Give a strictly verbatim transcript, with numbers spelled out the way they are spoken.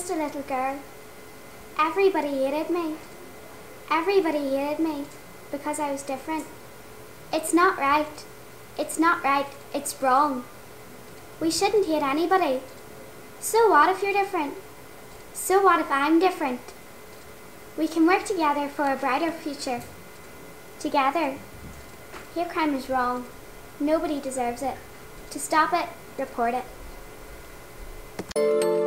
just a little girl. Everybody hated me. Everybody hated me because I was different. It's not right. It's not right. It's wrong. We shouldn't hate anybody. So what if you're different? So what if I'm different? We can work together for a brighter future. Together. Hate crime is wrong. Nobody deserves it. To stop it, report it.